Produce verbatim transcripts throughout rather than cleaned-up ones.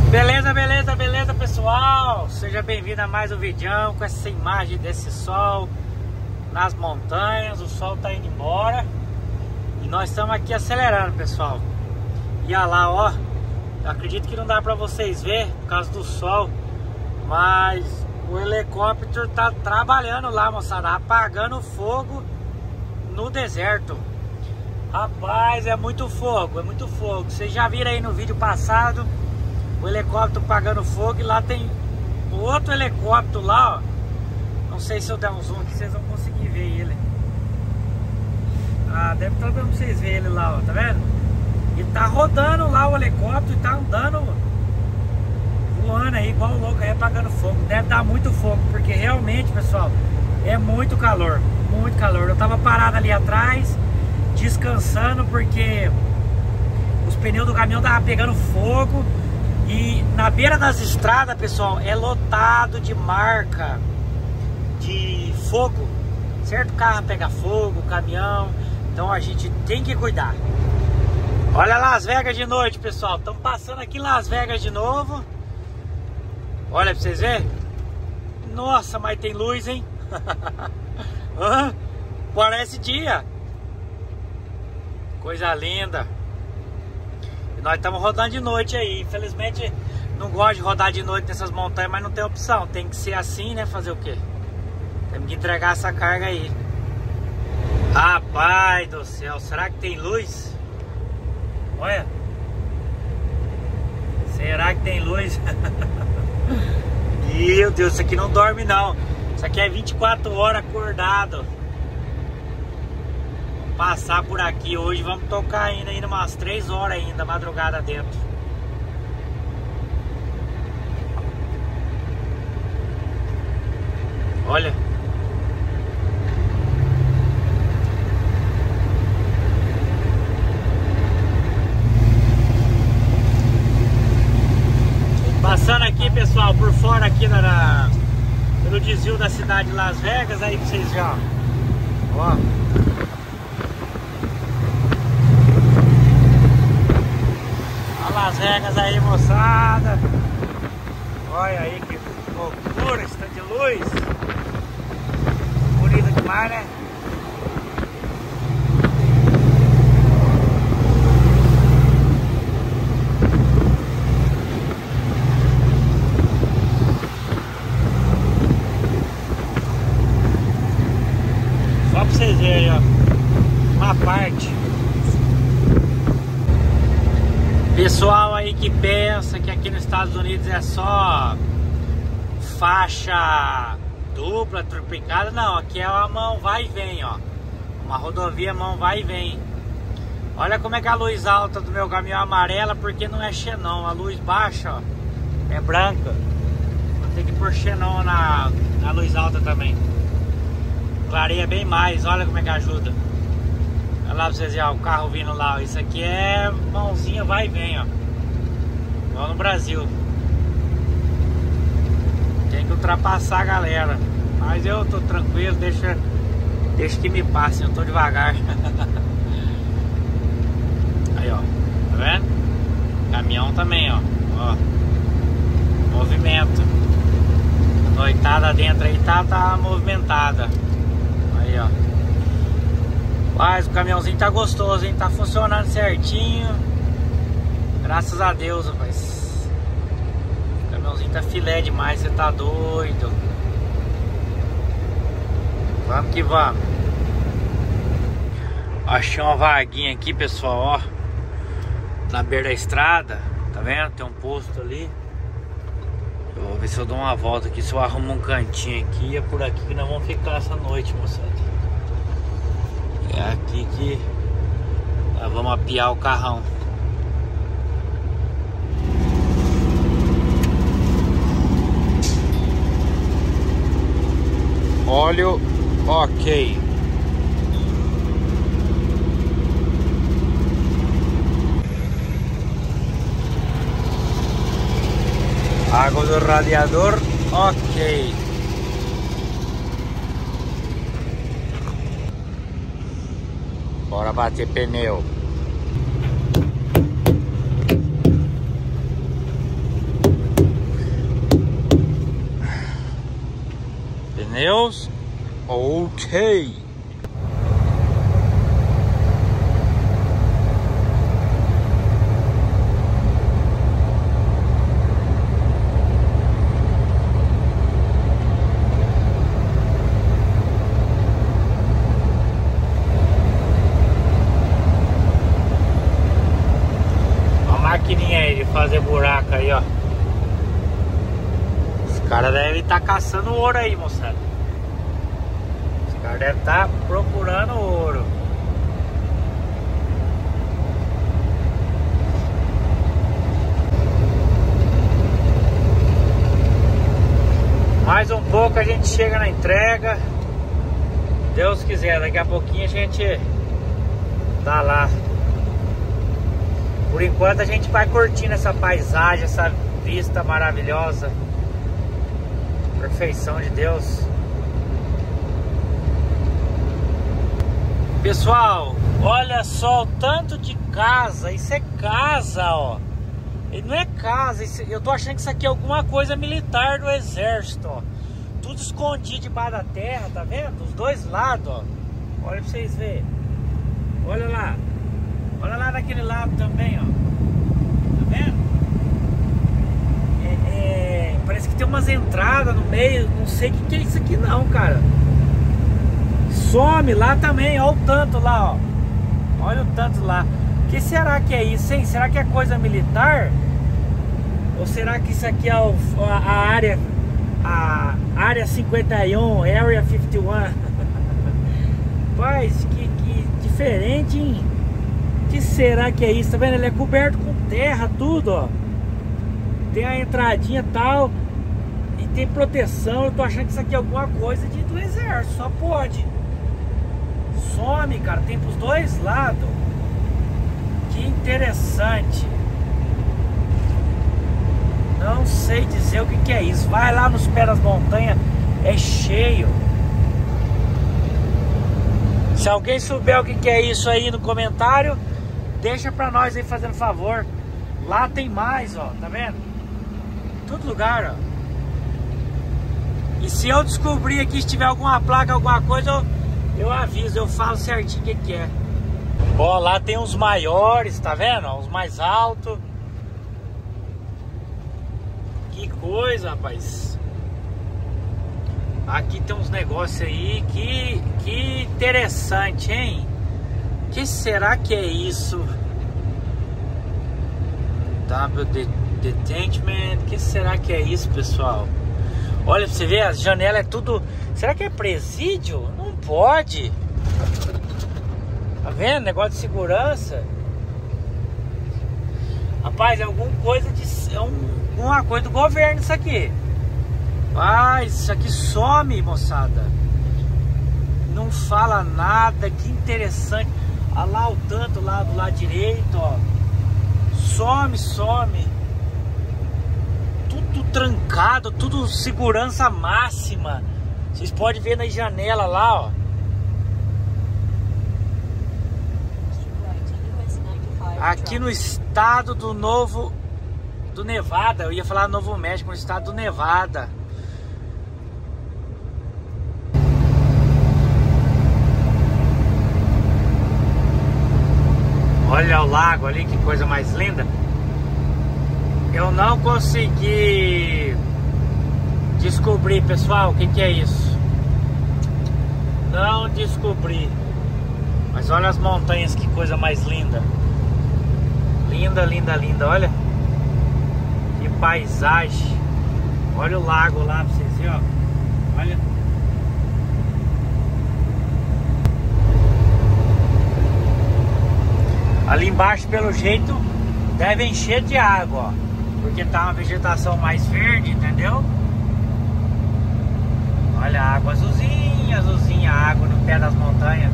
Beleza, beleza, beleza, pessoal? Seja bem-vindo a mais um vídeo com essa imagem desse sol nas montanhas. O sol tá indo embora e nós estamos aqui acelerando, pessoal. E olha lá, ó, eu acredito que não dá pra vocês ver por causa do sol, mas o helicóptero tá trabalhando lá, moçada, apagando fogo no deserto. Rapaz, é muito fogo, é muito fogo. Vocês já viram aí no vídeo passado o helicóptero pagando fogo, e lá tem outro helicóptero lá, ó. Não sei se eu der um zoom aqui, vocês vão conseguir ver ele. Ah, deve estar dando pra vocês verem ele lá, ó, tá vendo? Ele tá rodando lá o helicóptero e tá andando, voando aí, igual o louco aí, apagando fogo. Deve dar muito fogo, porque realmente, pessoal, é muito calor, muito calor. Eu tava parado ali atrás, descansando, porque os pneus do caminhão tava pegando fogo. E na beira das estradas, pessoal, é lotado de marca de fogo, certo? O carro pega fogo, o caminhão, então a gente tem que cuidar. Olha Las Vegas de noite, pessoal. Estamos passando aqui em Las Vegas de novo. Olha pra vocês verem. Nossa, mas tem luz, hein? Parece dia. Coisa linda. E nós estamos rodando de noite aí. Infelizmente não gosto de rodar de noite nessas montanhas, mas não tem opção. Tem que ser assim, né? Fazer o quê? Temos que entregar essa carga aí. Rapaz do céu, será que tem luz? Olha. Será que tem luz? Meu Deus, isso aqui não dorme não. Isso aqui é vinte e quatro horas acordado. Passar por aqui hoje, vamos tocar ainda, ainda umas três horas ainda, madrugada dentro. Olha. Passando aqui, pessoal, por fora aqui na, na, pelo desvio da cidade de Las Vegas, aí pra vocês já, ó. Las Vegas aí, moçada. Olha aí que loucura, esse tanto de luz. Bonito demais, né? Só pra vocês verem, ó, uma parte. Pessoal aí que pensa que aqui nos Estados Unidos é só faixa dupla, triplicada, não, aqui é uma mão vai e vem, ó. Uma rodovia mão vai e vem. Olha como é que a luz alta do meu caminhão é amarela, porque não é xenon. A luz baixa, ó, é branca. Vou ter que pôr xenon na, na luz alta também. Clareia bem mais, olha como é que ajuda. Olha lá pra vocês verem, ó, o carro vindo lá, ó. Isso aqui é mãozinha vai e vem, ó. Igual no Brasil. Tem que ultrapassar a galera. Mas eu tô tranquilo, deixa, deixa que me passem, eu tô devagar. Aí, ó, tá vendo? Caminhão também, ó, ó. Movimento. A noitada dentro aí tá, tá movimentada. Aí, ó. Mas o caminhãozinho tá gostoso, hein? Tá funcionando certinho. Graças a Deus, rapaz. O caminhãozinho tá filé demais, você tá doido. Vamos que vamos. Achei uma vaguinha aqui, pessoal, ó. Na beira da estrada. Tá vendo? Tem um posto ali. Eu vou ver se eu dou uma volta aqui, se eu arrumo um cantinho aqui. É por aqui que nós vamos ficar essa noite, moçada. É aqui que nós vamos apiar o carrão. Óleo, ok. Água do radiador, ok. Bora bater pneu. pneus. Ok. Maquininha aí de fazer buraco aí, ó. Os caras devem estar caçando ouro aí, moçada. Os caras devem estar procurando ouro. Mais um pouco a gente chega na entrega. Deus quiser, daqui a pouquinho a gente tá lá. Por enquanto a gente vai curtindo essa paisagem, essa vista maravilhosa. Perfeição de Deus. Pessoal, olha só o tanto de casa. Isso é casa, ó. E não é casa, isso, eu tô achando que isso aqui é alguma coisa militar do exército, ó. Tudo escondido debaixo da terra, tá vendo? Dos dois lados, ó. Olha pra vocês verem. Olha lá. Olha lá daquele lado também, ó. Tá vendo? É, é, parece que tem umas entradas no meio. Não sei o que, que é isso aqui não, cara. Some lá também, olha o tanto lá, ó. Olha o tanto lá. O que será que é isso, hein? Será que é coisa militar? Ou será que isso aqui é o, a, a área A área cinquenta e um, Area cinquenta e um? Rapaz, que, que diferente, hein? Que será que é isso? Tá vendo? Ele é coberto com terra, tudo, ó. Tem a entradinha e tal. E tem proteção. Eu tô achando que isso aqui é alguma coisa de, do exército. Só pode. Some, cara. Tem pros dois lados. Que interessante. Não sei dizer o que, que é isso. Vai lá nos pés das montanhas. É cheio. Se alguém souber o que, que é isso aí no comentário, deixa pra nós aí, fazendo favor. Lá tem mais, ó. Tá vendo? Todo lugar, ó. E se eu descobrir aqui, se tiver alguma placa, alguma coisa, eu, eu aviso, eu falo certinho o que, que é. Ó, lá tem os maiores, tá vendo? Ó, os mais altos. Que coisa, rapaz. Aqui tem uns negócios aí. Que, que interessante, hein? Que será que é isso? W Detachment. Que será que é isso, pessoal? Olha pra você ver, as janelas é tudo... Será que é presídio? Não pode. Tá vendo? Negócio de segurança. Rapaz, é alguma coisa de... É um, uma coisa do governo isso aqui. Rapaz, isso aqui some, moçada. Não fala nada. Que interessante. Olha lá o tanto lá do lado direito, ó. Some, some. Tudo trancado, tudo segurança máxima. Vocês podem ver na janela lá, ó. Aqui no estado do Novo do Nevada, eu ia falar Novo México, no estado do Nevada. Olha o lago ali, que coisa mais linda. Eu não consegui descobrir, pessoal, o que, que é isso. Não descobri. Mas olha as montanhas, que coisa mais linda. Linda, linda, linda, olha. Que paisagem. Olha o lago lá pra vocês verem, ó. Olha. Ali embaixo, pelo jeito, deve encher de água, ó. Porque tá uma vegetação mais verde, entendeu? Olha a água azulzinha, azulzinha, a água no pé das montanhas.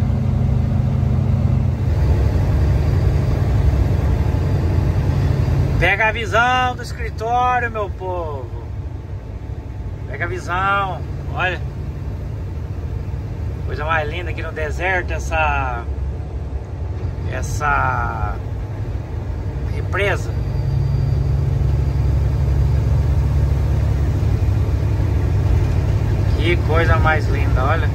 Pega a visão do escritório, meu povo. Pega a visão. Olha. Coisa mais linda aqui no deserto. Essa Essa represa. Que coisa mais linda, olha.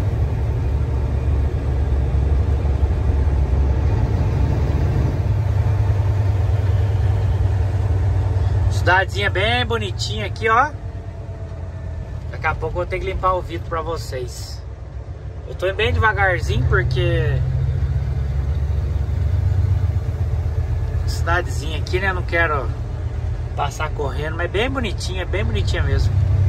Cidadezinha bem bonitinha aqui, ó. Daqui a pouco eu vou ter que limpar o vidro pra vocês. Eu tô indo bem devagarzinho porque... cidadezinha aqui, né? Não quero passar correndo, mas bem bonitinha, bem bonitinha mesmo.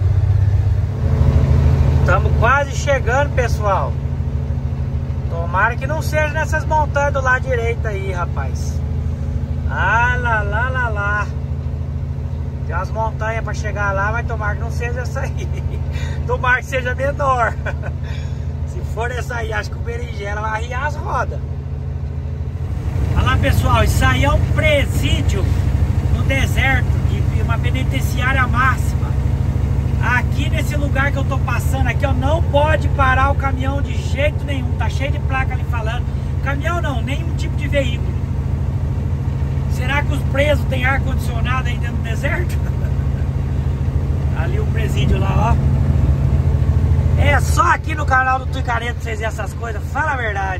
Estamos quase chegando, pessoal. Tomara que não seja nessas montanhas do lado direito aí, rapaz. Ah, lá, lá, lá, lá. Tem umas montanhas para chegar lá, mas tomara que não seja essa aí. Tomara que seja menor. Se for essa aí, acho que o berinjela vai arriar as rodas. Olha lá, pessoal, isso aí é um presídio no deserto, de uma penitenciária máxima. Aqui nesse lugar que eu tô passando aqui, ó, não pode parar o caminhão de jeito nenhum. Tá cheio de placa ali falando. Caminhão não, nenhum tipo de veículo. Será que os presos têm ar-condicionado aí dentro do deserto? Ali o presídio lá, ó. É só aqui no canal do Tuicareta vocês verem essas coisas, fala a verdade.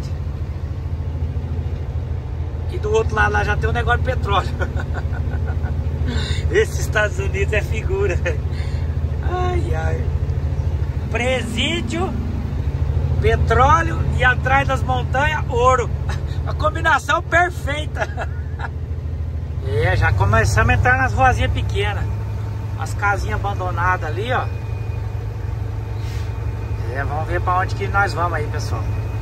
E do outro lado lá já tem um negócio de petróleo. Esses Estados Unidos é figura. Ai, ai. Presídio, petróleo e atrás das montanhas, ouro. A combinação perfeita. É, já começamos a entrar nas ruazinhas pequenas. As casinhas abandonadas ali, ó. É, vamos ver pra onde que nós vamos aí, pessoal.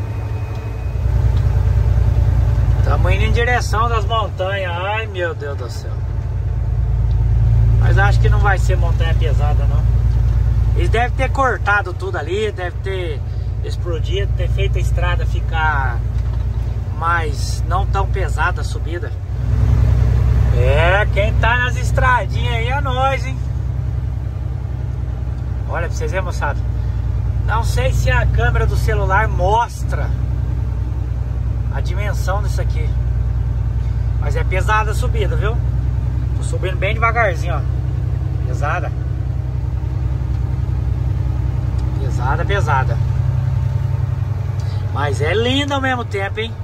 Estamos indo em direção das montanhas. Ai, meu Deus do céu. Mas acho que não vai ser montanha pesada, não. Eles devem ter cortado tudo ali, deve ter explodido, ter feito a estrada ficar mais não tão pesada a subida. É, quem tá nas estradinhas aí é nós, hein? Olha pra vocês verem, moçada. Não sei se a câmera do celular mostra a dimensão disso aqui. Mas é pesada a subida, viu? Tô subindo bem devagarzinho, ó. Pesada. Pesada, pesada. Mas é linda ao mesmo tempo, hein?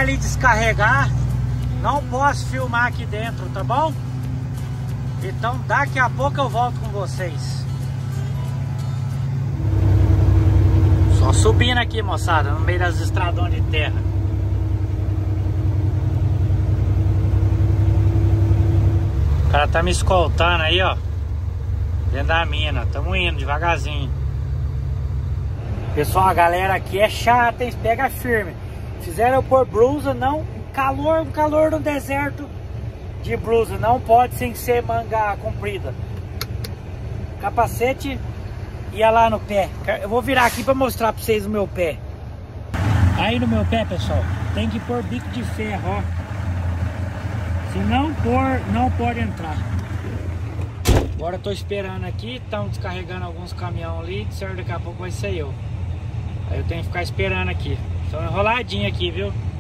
ali descarregar. Não posso filmar aqui dentro, tá bom? Então daqui a pouco eu volto com vocês. Só subindo aqui, moçada, no meio das estradões de terra. O cara tá me escoltando aí, ó. Dentro da mina, tamo indo devagarzinho. Pessoal, a galera aqui é chata, hein? Pega firme. Fizeram eu pôr blusa, não. Calor, calor no deserto de blusa. Não pode sem ser manga comprida. Capacete ia lá no pé. Eu vou virar aqui pra mostrar pra vocês o meu pé. Aí no meu pé, pessoal, tem que pôr bico de ferro, ó. Se não pôr, não pode entrar. Agora eu tô esperando aqui, estão descarregando alguns caminhões ali, certo? Daqui a pouco vai ser eu. Aí eu tenho que ficar esperando aqui. Tô enroladinho aqui, viu?